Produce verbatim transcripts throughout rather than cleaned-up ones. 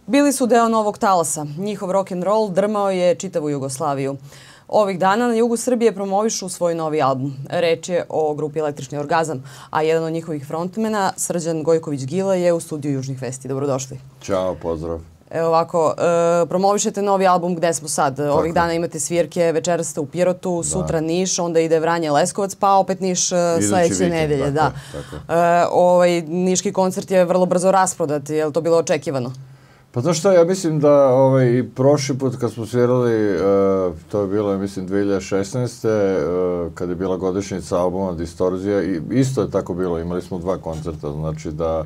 Bili su deo novog talasa. Njihov rock'n'roll drmao je čitavu Jugoslaviju. Ovih dana na jugu Srbije promovišu svoj novi album. Reč je o grupi Električni orgazam, a jedan od njihovih frontmena, Srđan Gojković-Gila, je u studiju Južnih vesti. Dobrodošli. Ćao, pozdrav. Evo ovako, promovišete novi album Gde smo sad? Ovih dana imate svirke, večeras ste u Pirotu, sutra Niš, onda ide Vranje, Leskovac, pa opet Niš sledeće nedelje. Niški koncert je vrlo brzo rasprodat. Je li to bilo očekivano? Pa znaš šta, ja mislim da i prošli put kad smo svirali, to je bilo, mislim, dve hiljade šesnaeste. kad je bila godišnjica albuma Distorzija, i isto je tako bilo, imali smo dva koncerta, znači da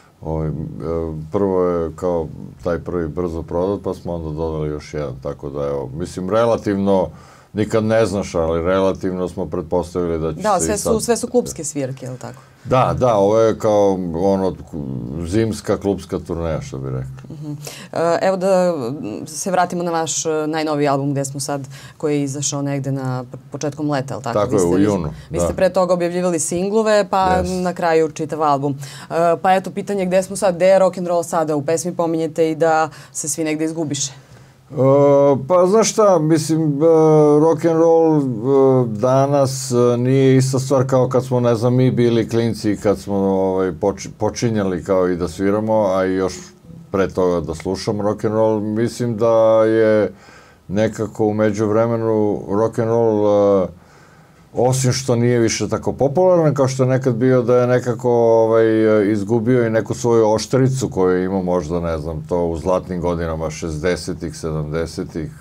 prvo je kao taj prvi brzo prodat, pa smo onda dodali još jedan, tako da evo, mislim, relativno, nikad ne znaš, ali relativno smo pretpostavili da će se i sad... Da, sve su klubske svirke, je li tako? Da, da, ovo je kao ono zimska klubska turneja, što bi rekli. Evo da se vratimo na vaš najnoviji album Gde smo sad, koji je izašao negde na početkom leta, je li tako? Tako je, u junu. Vi ste pre toga objavljivali singlove, pa na kraju čitav album. Pa eto, pitanje gde smo sad, gde je rock'n'roll sada? U pesmi pominjete i da se svi negde izgubiše. Pa znaš šta, mislim, rock'n'roll danas nije ista stvar kao kad smo, ne znam, mi bili klinci, kad smo počinjali kao i da sviramo, a i još pre toga da slušamo rock'n'roll. Mislim da je nekako u međuvremenu rock'n'roll, osim što nije više tako popularan kao što je nekad bio, da je nekako izgubio i neku svoju oštricu koju ima možda, ne znam, to u zlatnim godinama šezdesetih, sedamdesetih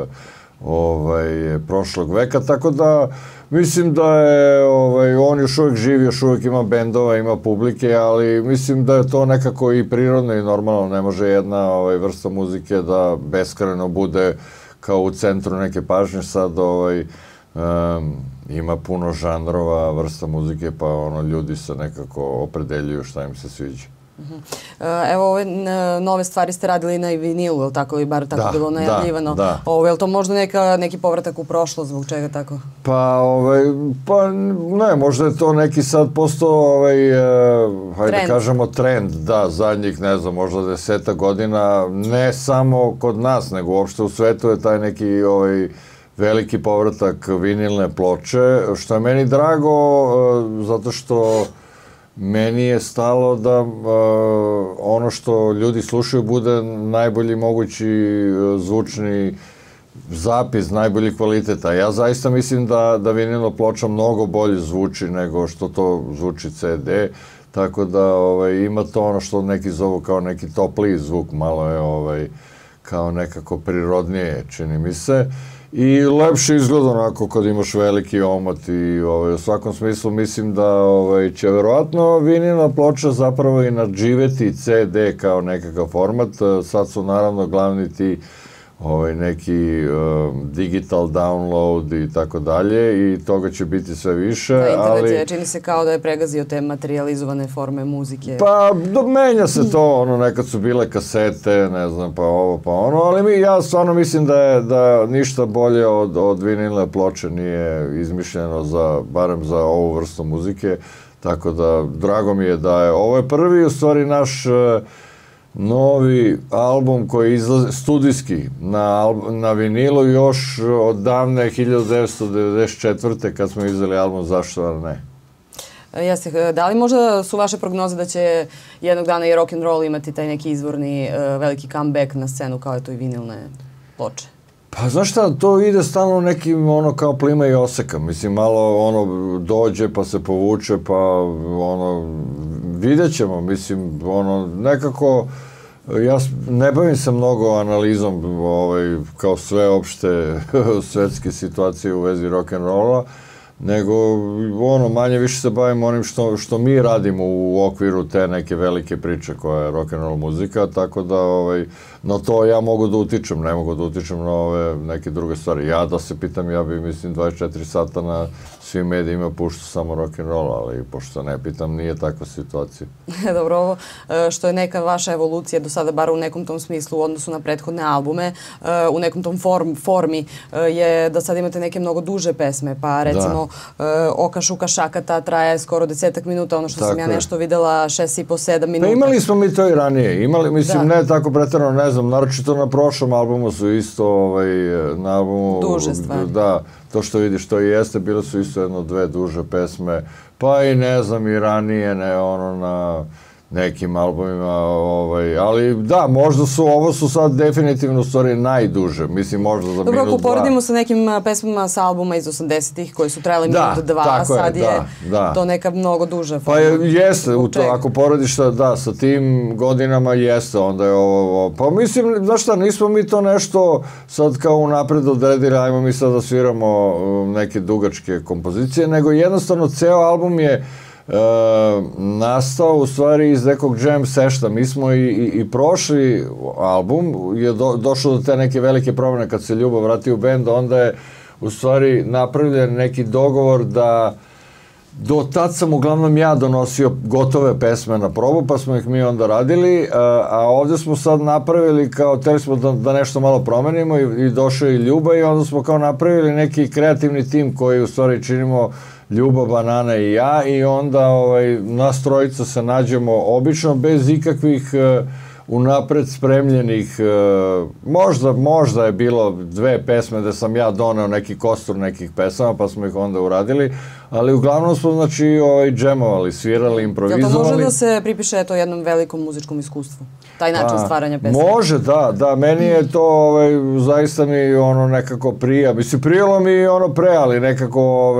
prošlog veka, tako da mislim da je on još uvijek živi, još uvijek ima bendova, ima publike, ali mislim da je to nekako i prirodno i normalno, ne može jedna vrsta muzike da beskrajno bude kao u centru neke pažnje. Sad ima puno žanrova, vrsta muzike, pa ono, ljudi se nekako opredeljuju šta im se sviđa. Evo, ove nove stvari ste radili na vinilu, je li tako? I bar tako bilo najavljivano. Da, da. Je li to možda neki povratak u prošlost, zbog čega tako? Pa, ne, možda je to neki sad postao, hajde kažemo, trend, da, zadnjih, ne znam, možda deseta godina, ne samo kod nas, nego uopšte u svetu je taj neki, veliki povratak vinilne ploče, što je meni drago, zato što meni je stalo da ono što ljudi slušaju bude najbolji mogući zvučni zapis, najbolji kvalitet. A ja zaista mislim da vinilna ploča mnogo bolje zvuči nego što to zvuči ce de, tako da ima to ono što neki zovu kao neki topliji zvuk, malo je kao nekako prirodnije, čini mi se. I lepše izgleda onako kad imaš veliki omot i u svakom smislu mislim da će verovatno vinilna ploča zapravo i nadživeti ce de kao nekakav format. Sad su naravno glavni ti neki digital download i tako dalje i toga će biti sve više. Internet je, čini se kao da je pregazio te materializovane forme muzike. Pa, menja se to, ono, nekad su bile kasete, ne znam, pa ovo, pa ono, ali ja stvarno mislim da ništa bolje od vinilne ploče nije izmišljeno, barem za ovu vrstu muzike, tako da drago mi je da je, ovo je prvi, u stvari, naš novi album koji izlazi studijski na vinilu još od davne hiljadu devetsto devedeset četvrte kad smo izdali album Zašto ne. Jeste, da li možda su vaše prognoze da će jednog dana i rock'n'roll imati taj neki izvorni veliki comeback na scenu kao je to i vinilne ploče? Pa znaš šta, to ide stalno nekim ono kao plima i oseka, mislim malo ono dođe pa se povuče pa ono vidjet ćemo, mislim ono nekako ja ne bavim se mnogo analizom kao sve opšte svetske situacije u vezi rock'n'rolla, nego ono manje više se bavim onim što mi radimo u okviru te neke velike priče koja je rock'n'roll muzika, tako da na to ja mogu da utičem, ne mogu da utičem na ove neke druge stvari. Ja da se pitam, ja bi mislim dvadeset četiri sata na svim medijima pušta samo rock'n'roll, ali pošto ne pitam, nije takva situacija. Dobro, ovo što je neka vaša evolucija do sada, bar u nekom tom smislu u odnosu na prethodne albume, u nekom tom formi je da sad imate neke mnogo duže pesme, pa recimo recimo Oka šuka šakata traje skoro desetak minuta, ono što sam ja nešto videla šest i po sedam minuta. Pa imali smo mi to i ranije, imali, mislim, ne tako pretjerano, ne znam, naročito na prošlom albumu su isto, na albumu... Duže stvari. Da, to što vidiš, to i jeste, bile su isto jedno, dve duže pesme, pa i ne znam, i ranije, ne, ono, na nekim albumima, ali da, možda su, ovo su sad definitivno u stvari najduže, mislim možda za minut dva. Dobro, ako poredimo sa nekim pesmama sa albuma iz osamdesetih koji su trajali minut dva, sad je to neka mnogo duža. Pa jeste, ako porediš da, sa tim godinama jeste, onda je ovo, pa mislim, znaš šta, nismo mi to nešto sad kao unapred odredili, ajmo mi sad da sviramo neke dugačke kompozicije, nego jednostavno ceo album je nastao u stvari iz nekog jam sešta. Mi smo i prošli album, je došlo do te neke velike promjene kad se Ljubo vratio u bend, onda je u stvari napravljen neki dogovor da do tad sam uglavnom ja donosio gotove pesme na probu, pa smo ih mi onda radili, a ovdje smo sad napravili kao, hteli smo da nešto malo promenimo i došao i Ljuba i onda smo kao napravili neki kreativni tim koji u stvari činimo Ljuba, Banana i ja i onda nas trojica se nađemo obično bez ikakvih unapred spremljenih, možda, možda je bilo dve pesme gde sam ja doneo neki kostur nekih pesama pa smo ih onda uradili, ali uglavnom smo znači džemovali, svirali, improvizovali. Jel to može da se pripiše to jednom velikom muzičkom iskustvu? Taj način stvaranja pesama? Može, da, da, meni je to zaista mi ono nekako prija, mislim prijelo mi ono pre, ali nekako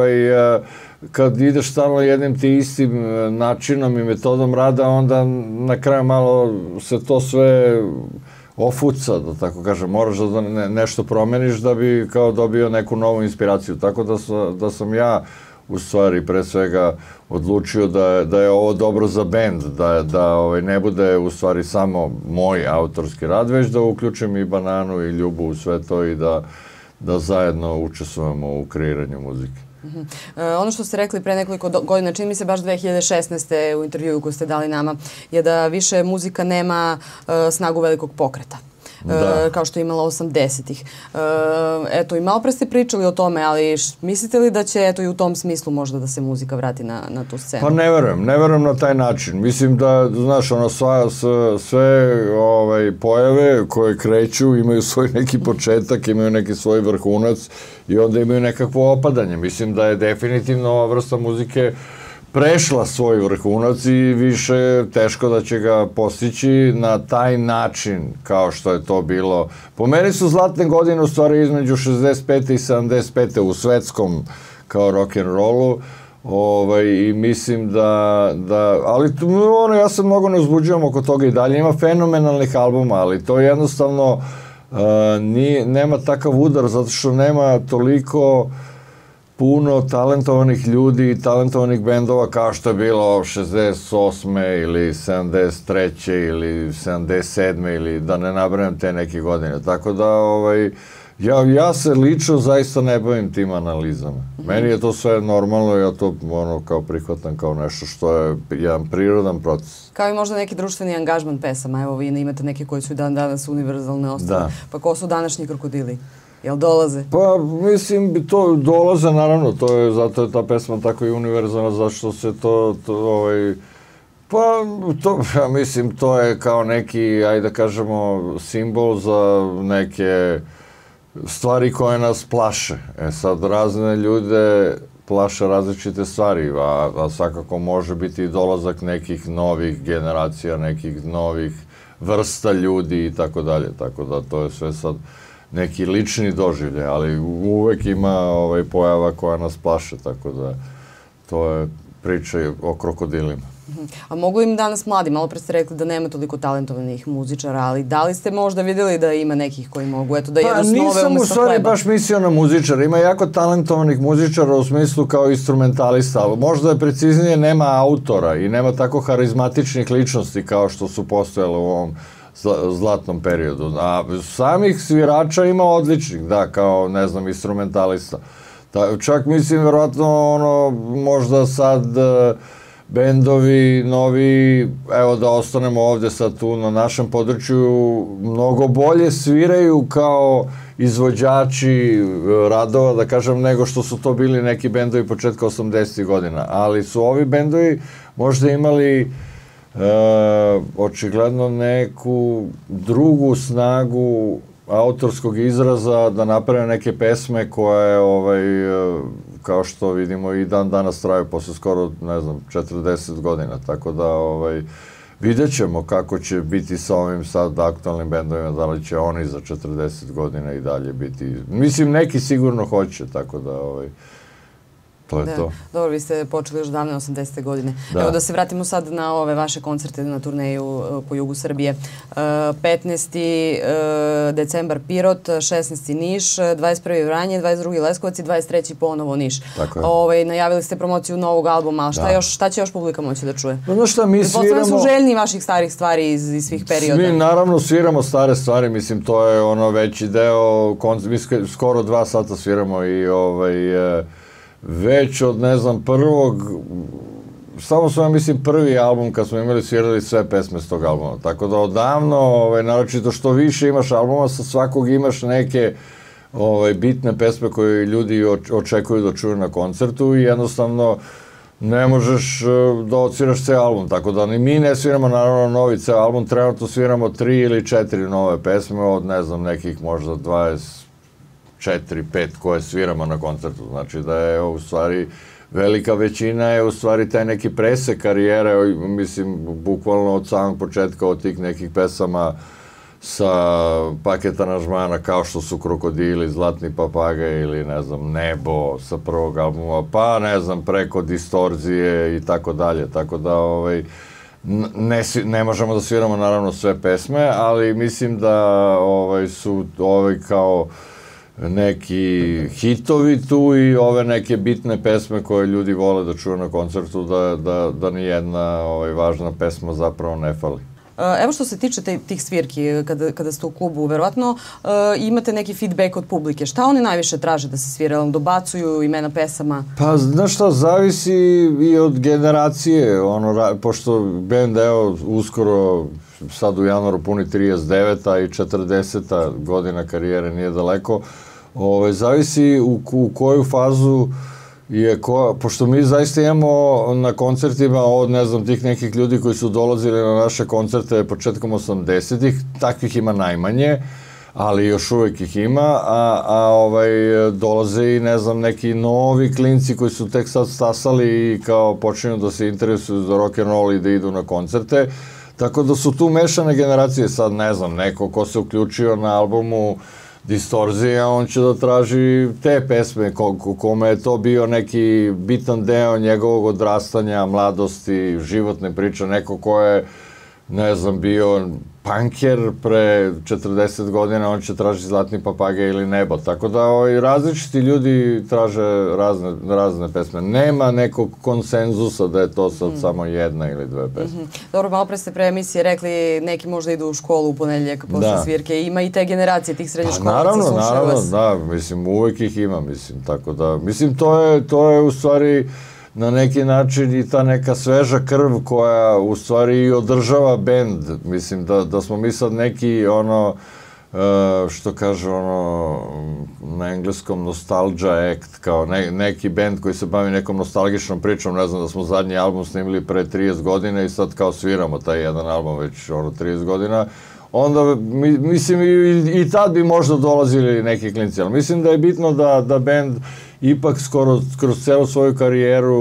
kad ideš stalno jednim ti istim načinom i metodom rada, onda na kraju malo se to sve ofuca, da tako kažem, moraš da nešto promeniš da bi kao dobio neku novu inspiraciju, tako da sam ja u stvari pre svega odlučio da je ovo dobro za bend, da ne bude u stvari samo moj autorski rad, već da uključim i Bananu i Ljubu u sve to i da zajedno učestvujemo u kreiranju muzike. Ono što ste rekli pre nekoliko godina, čini mi se baš dve hiljade šesnaeste. u intervjuu koju ste dali nama, je da više muzika nema snagu velikog pokreta, kao što je imala osamdesetih. Eto, i malo pre ste pričali o tome, ali mislite li da će eto i u tom smislu možda da se muzika vrati na tu scenu? Pa ne verujem, ne verujem na taj način. Mislim da, znaš, ono, sve pojave koje kreću imaju svoj neki početak, imaju neki svoj vrhunac i onda imaju nekakvo opadanje. Mislim da je definitivno ova vrsta muzike prešla svoj vrhunac i više teško da će ga postići na taj način kao što je to bilo. Po meni su zlatne godine u stvari između šezdeset pete i sedamdeset pete u svetskom kao rock'n'rollu i mislim da, ali ja se mnogo ne uzbuđujem oko toga i dalje. Ima fenomenalnih albuma, ali to jednostavno nema takav udar zato što nema toliko puno talentovanih ljudi i talentovanih bendova kao što je bilo šezdeset osme ili sedamdeset treće ili sedamdeset sedme ili da ne nabrajam te neke godine. Tako da ja se lično zaista ne bavim tim analizama. Meni je to sve normalno i ja to kao prihvatam kao nešto što je jedan prirodan proces. Kao i možda neki društveni angažman pesama. Evo vi imate neke koji su i dan danas univerzalne ostale. Pa ko su današnji krokodili? Jel dolaze? Pa, mislim, to dolaze, naravno, to je, zato je ta pesma tako i univerzalna, zašto se to, pa, to, ja mislim, to je kao neki, ajde da kažemo, simbol za neke stvari koje nas plaše. E sad, razne ljude plaše različite stvari, a svakako može biti i dolazak nekih novih generacija, nekih novih vrsta ljudi i tako dalje, tako da to je sve sad neki lični doživljaj, ali uvek ima pojava koja nas plaše, tako da to je priča o krokodilima. A mogu im danas mladi, malo pre ste rekli da nema toliko talentovanih muzičara, ali da li ste možda vidjeli da ima nekih koji mogu, eto da jedu snove umesto hleba? Pa nisam u stvari baš mislio na muzičara, ima jako talentovanih muzičara u smislu kao instrumentalista, ali možda je preciznije nema autora i nema tako harizmatičnih ličnosti kao što su postojale u ovom zlatnom periodu. A samih svirača ima odličnih, da, kao, ne znam, instrumentalista. Čak mislim, verovatno, ono, možda sad bendovi novi, evo da ostanemo ovde sad tu na našem području, mnogo bolje sviraju kao izvođači radova, da kažem, nego što su to bili neki bendovi početka osamdesetih godina. Ali su ovi bendovi možda imali očigledno neku drugu snagu autorskog izraza da naprave neke pesme koje, kao što vidimo, i dan danas traju posle skoro, ne znam, četrdeset godina. Tako da vidjet ćemo kako će biti sa ovim sad aktualnim bendovima, da li će oni za četrdeset godina i dalje biti. Mislim, neki sigurno hoće, tako da to je to. Dobro, vi ste počeli još davne osamdesete godine. Evo da se vratimo sad na ove vaše koncerte na turneju po jugu Srbije. petnaesti decembar Pirot, šesnaesti Niš, dvadeset prvi Vranje, dvadeset drugi Leskovac i dvadeset treći ponovo Niš. Najavili ste promociju novog albuma, a šta će još publika moći da čuje? Znaš šta, mi sviramo... Pretpostavljam su željni vaših starih stvari iz svih perioda. Mi naravno sviramo stare stvari, mislim, to je ono veći deo, mi skoro dva sata sviramo i ovaj... već od, ne znam, prvog, samo smo, ja mislim, prvi album kad smo imali svirali sve pesme s tog albuma. Tako da odavno, naročito što više imaš albuma, sa svakog imaš neke bitne pesme koje ljudi očekuju da čuju na koncertu i jednostavno ne možeš da odsviraš ceo album. Tako da ni mi ne sviramo, naravno, novi ceo album, trenutno sviramo tri ili četiri nove pesme od, ne znam, nekih možda dvadeset četiri, pet koje sviramo na koncertu. Znači da je u stvari velika većina je u stvari taj neki presek karijere, mislim, bukvalno od samog početka od tih nekih pesama sa paket aranžmana kao što su Krokodili, Zlatni papagaj ili ne znam, Nebo sa prvog albuma, pa ne znam, preko Distorzije i tako dalje. Tako da ne možemo da sviramo naravno sve pesme, ali mislim da su ove kao neki hitovi tu i ove neke bitne pesme koje ljudi vole da čuju na koncertu, da nijedna važna pesma zapravo ne fali. Evo što se tiče tih svirki, kada ste u klubu, verovatno imate neki feedback od publike. Šta oni najviše traže da se svira? Dobacuju imena pesama? Pa, znaš šta, zavisi i od generacije. Pošto bend, evo, uskoro, sad u januaru puni trideset deveta i četrdeseta godina karijere, nije daleko, zavisi u koju fazu je, pošto mi zaista imamo na koncertima od, ne znam, tih nekih ljudi koji su dolazili na naše koncerte početkom osamdesetih, takvih ima najmanje, ali još uvek ih ima, a dolaze i, ne znam, neki novi klinci koji su tek sad stasali i kao počinju da se interesuju za rock'n'roll i da idu na koncerte, tako da su tu mešane generacije. Sad, ne znam, neko ko se uključio na albumu Distorzija, on će da traži te pesme, kome je to bio neki bitan deo njegovog odrastanja, mladosti, životne priče, neko ko je, ne znam, bio punker pre četrdeset godina, on će tražiti Zlatni papagaj ili Nebo. Tako da različiti ljudi traže razne pesme. Nema nekog konsenzusa da je to sad samo jedna ili dve pesme. Dobro, malo pre ste pre emisije rekli neki možda idu u školu u ponedeljak posle svirke. Ima i te generacije tih srednjoškolaca, slušaju vas. Naravno, naravno, da. Mislim, uvek ih ima, mislim. Tako da, mislim, to je u stvari na neki način i ta neka sveža krv koja u stvari i održava bend. Mislim da smo mi sad neki, ono, što kaže, ono, na engleskom nostalgia act, kao neki bend koji se bavi nekom nostalgičnom pričom. Ne znam, da smo zadnji album snimili pre trideset godina i sad kao sviramo taj jedan album već, ono, trideset godina. Onda, mislim, i tad bi možda dolazili neki klinci, ali mislim da je bitno da bend ipak skoro kroz celu svoju karijeru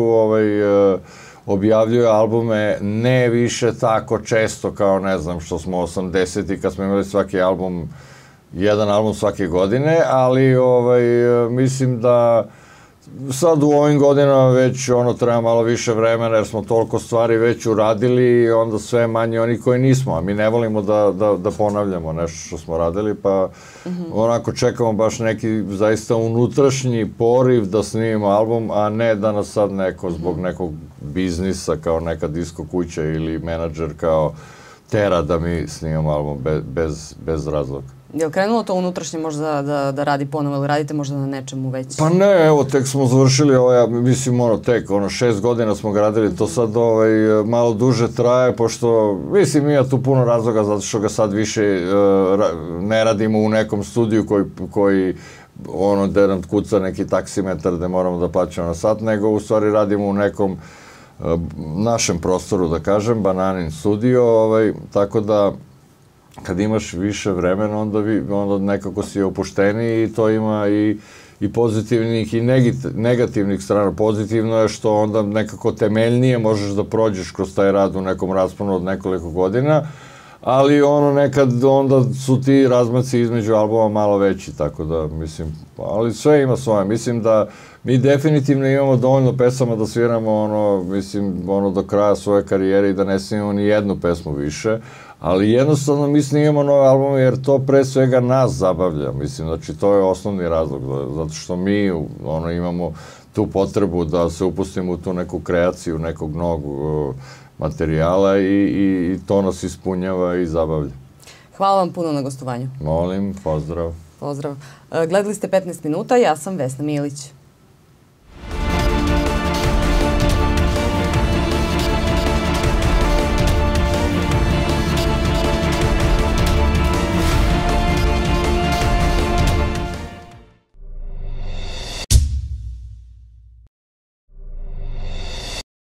objavljuje albume ne više tako često kao, ne znam, što smo osamdeseti kad smo imali svaki album, jedan album svake godine, ali mislim da sad u ovim godinama već ono treba malo više vremena jer smo toliko stvari već uradili i onda sve manje oni koji nismo, a mi ne volimo da ponavljamo nešto što smo radili, pa onako čekamo baš neki zaista unutrašnji poriv da snimimo album, a ne da nas sad neko zbog nekog biznisa kao neka disko kuća ili menadžer kao tera da mi snimamo album bez razloga. Je li krenulo to unutrašnje možda da, da radi ponovo ili radite možda na nečemu već? Pa ne, evo, tek smo završili, ovaj, mislim, ono, tek, ono, šest godina smo ga radili, to sad ovaj, malo duže traje, pošto, mislim, ima tu puno razloga, zato što ga sad više uh, ne radimo u nekom studiju koji, koji ono, gde nam kuca neki taksimetar gde moramo da plaćamo na sat, nego u stvari radimo u nekom uh, našem prostoru, da kažem, Bananin studio, ovaj, tako da kad imaš više vremena, onda, vi, onda nekako si opušteniji i to ima i, i pozitivnih i negativnih strana. Pozitivno je što onda nekako temeljnije možeš da prođeš kroz taj rad u nekom rasponu od nekoliko godina, ali ono nekad onda su ti razmaci između albuma malo veći, tako da mislim, ali sve ima svoje. Mislim da mi definitivno imamo dovoljno pesama da sviramo ono, mislim, ono do kraja svoje karijere i da ne snimamo ni jednu pesmu više, ali jednostavno mi snimamo nove albume jer to pre svega nas zabavlja, mislim, znači to je osnovni razlog, zato što mi ono, imamo tu potrebu da se upustimo u tu neku kreaciju nekog novog uh, materijala i, i, i to nas ispunjava i zabavlja. Hvala vam puno na gostovanju. Molim, pozdrav. Pozdrav. Gledali ste petnaest minuta, ja sam Vesna Milić.